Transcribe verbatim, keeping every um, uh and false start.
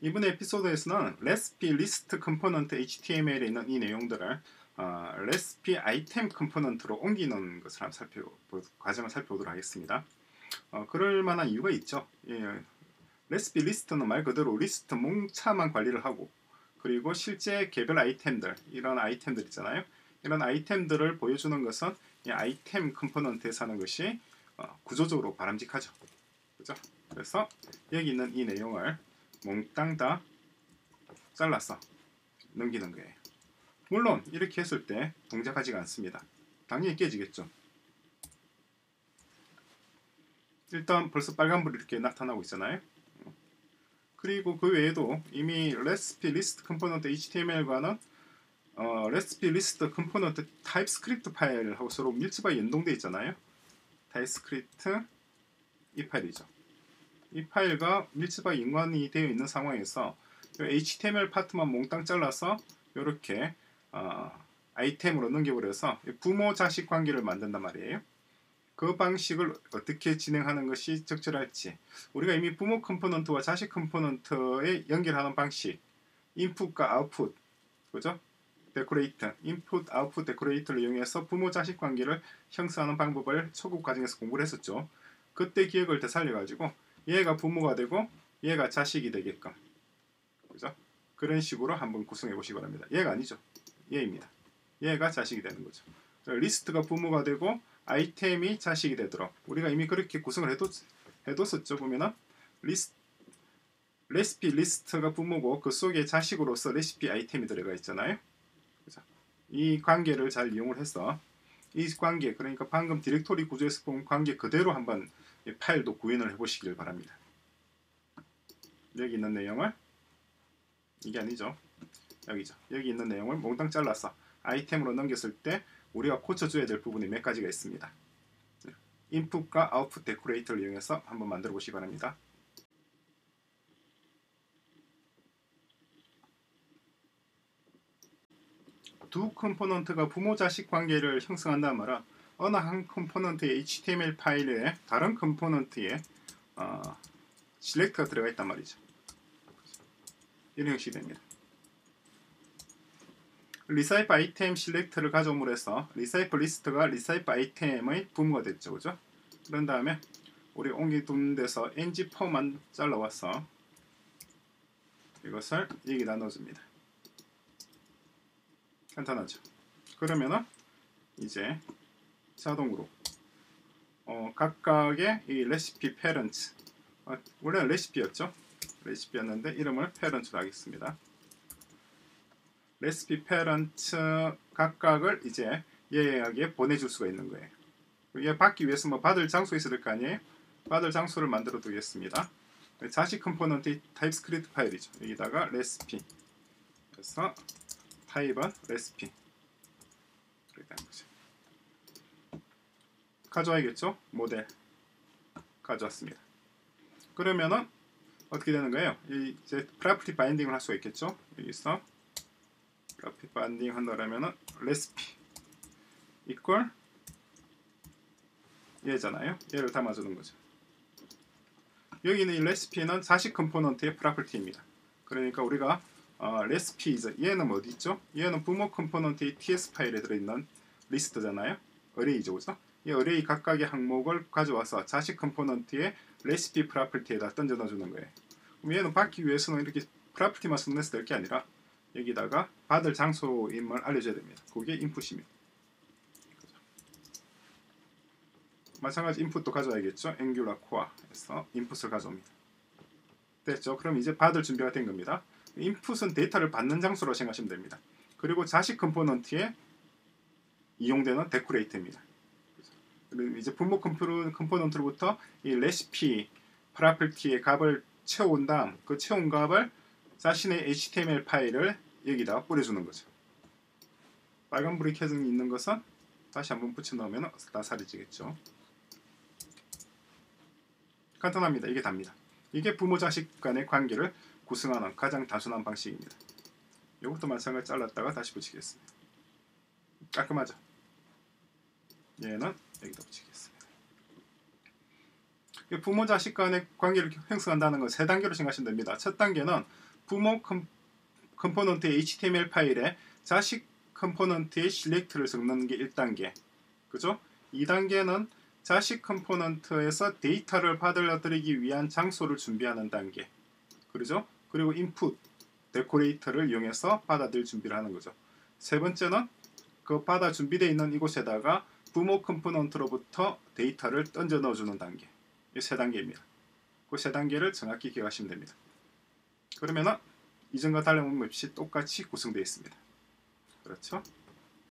이번 에피소드에서는 레시피 리스트 컴포넌트 에이치티엠엘에 있는 이 내용들을 어, 레시피 아이템 컴포넌트로 옮기는 것을 한번 살펴 과정을 살펴보도록 하겠습니다. 어, 그럴 만한 이유가 있죠. 예, 레시피 리스트는 말 그대로 리스트 몽차만 관리를 하고, 그리고 실제 개별 아이템들, 이런 아이템들 있잖아요. 이런 아이템들을 보여주는 것은 이 아이템 컴포넌트에서 하는 것이 어, 구조적으로 바람직하죠. 그죠? 그래서 여기 있는 이 내용을 몽땅 다 잘라서 넘기는 거예요. 물론 이렇게 했을 때 동작하지가 않습니다. 당연히 깨지겠죠. 일단 벌써 빨간불이 이렇게 나타나고 있잖아요. 그리고 그 외에도 이미 레시피 리스트 컴포넌트 에이치티엠엘과는 어, 레시피 리스트 컴포넌트 타입스크립트 파일하고 서로 밀접하게 연동되어 있잖아요. 타입스크립트 이 파일이죠. 이 파일과 밀접하게 연관이 되어 있는 상황에서 에이치티엠엘 파트만 몽땅 잘라서 이렇게 어, 아이템으로 넘겨버려서 부모 자식 관계를 만든단 말이에요. 그 방식을 어떻게 진행하는 것이 적절할지, 우리가 이미 부모 컴포넌트와 자식 컴포넌트에 연결하는 방식, 인풋과 아웃풋, 그죠? 데코레이터, 인풋, 아웃풋 데코레이터를 이용해서 부모 자식 관계를 형성하는 방법을 초급 과정에서 공부를 했었죠. 그때 기억을 되살려가지고 얘가 부모가 되고 얘가 자식이 되게끔, 그죠? 그런 식으로 한번 구성해 보시기 바랍니다. 얘가 아니죠. 얘입니다. 얘가 자식이 되는 거죠. 리스트가 부모가 되고 아이템이 자식이 되도록 우리가 이미 그렇게 구성을 해뒀, 해뒀었죠. 보면은 리스, 레시피 리스트가 부모고 그 속에 자식으로서 레시피 아이템이 들어가 있잖아요. 그죠? 이 관계를 잘 이용을 해서 이 관계, 그러니까 방금 디렉토리 구조에서 본 관계 그대로 한번 이 파일도 구현을 해보시길 바랍니다. 여기 있는 내용을, 이게 아니죠. 여기죠. 여기 있는 내용을 몽땅 잘라서 아이템으로 넘겼을 때 우리가 고쳐줘야 될 부분이 몇 가지가 있습니다. 인풋과 아웃풋 데코레이터를 이용해서 한번 만들어 보시기 바랍니다. 두 컴포넌트가 부모-자식 관계를 형성한다는 말은 어느 한 컴포넌트의 에이치티엠엘 파일에 다른 컴포넌트의 어, 셀렉트가 들어가 있단 말이죠. 이런 형식이 됩니다. 리사이프 아이템 셀렉트를 가져옴으로 해서 리사이프 리스트가 리사이프 아이템의 부모가 됐죠. 그죠? 그런 다음에 우리 옮겨둔 데서 엔지 포만 잘라와서 이것을 여기다 넣어줍니다. 간단하죠? 그러면은 이제 자동으로 어, 각각의 이 레시피 페런트, 어, 원래는 레시피였죠? 레시피였는데 이름을 페런트로 하겠습니다. 레시피 페런트 각각을 이제 얘에게 보내줄 수가 있는 거예요. 얘 받기 위해서 뭐 받을 장소 있을 거 아니에요? 받을 장소를 만들어 두겠습니다. 자식 컴포넌트 타입스크립트 파일이죠. 여기다가 레시피, 그래서 타입은 레시피 그렇게 하는 거죠. 가져와야겠죠? 모델 가져왔습니다. 그러면은 어떻게 되는 거예요? 이제 프로퍼티 바인딩을 할 수가 있겠죠? 여기서 프로퍼티 바인딩 한다면은 레시피 이퀄 얘잖아요. 얘를 담아주는 거죠. 여기는 이 레시피는 자식 컴포넌트의 프로퍼티입니다. 그러니까 우리가 어, 레시피즈, 얘는 어디 있죠? 얘는 부모 컴포넌트의 티에스 파일에 들어있는 리스트잖아요. 어레이죠, 그죠? 이 어레이 각각의 항목을 가져와서 자식 컴포넌트의 레시피 프로퍼티에다 던져 넣어주는 거예요. 그럼 얘는 받기 위해서는 이렇게 프로퍼티만 선택해서 될 게 아니라 여기다가 받을 장소임을 알려줘야 됩니다. 그게 인풋입니다. 그죠? 마찬가지 인풋도 가져와야겠죠? 앵귤라 코어에서 인풋을 가져옵니다. 됐죠? 그럼 이제 받을 준비가 된 겁니다. 인풋은 데이터를 받는 장소로 생각하시면 됩니다. 그리고 자식 컴포넌트에 이용되는 데코레이터입니다. 그리고 이제 부모 컴포넌트로부터 이 레시피 프로퍼티의 값을 채워온 다음 그 채운 값을 자신의 에이치티엠엘 파일을 여기다 뿌려주는 거죠. 빨간불이 켜져 있는 것은 다시 한번 붙여 넣으면 다 사라지겠죠. 간단합니다. 이게 답니다. 이게 부모 자식 간의 관계를 구성하는 가장 단순한 방식입니다. 이것도 마찬가지 잘랐다가 다시 붙이겠습니다. 깔끔하죠? 얘는 여기다 붙이겠습니다. 부모 자식 간의 관계를 형성한다는 건 세 단계로 생각하시면 됩니다. 첫 단계는 부모 컴, 컴포넌트의 에이치티엠엘 파일에 자식 컴포넌트의 실렉트를 적는 게 일 단계. 그죠? 이 단계는 자식 컴포넌트에서 데이터를 받아들이기 위한 장소를 준비하는 단계. 그러죠? 그리고 인풋, 데코레이터를 이용해서 받아들일 준비를 하는 거죠. 세 번째는 그 받아 준비되어 있는 이곳에다가 부모 컴포넌트로부터 데이터를 던져 넣어주는 단계. 이 세 단계입니다. 그 세 단계를 정확히 기억하시면 됩니다. 그러면은 이전과 다름없이 똑같이 구성되어 있습니다. 그렇죠?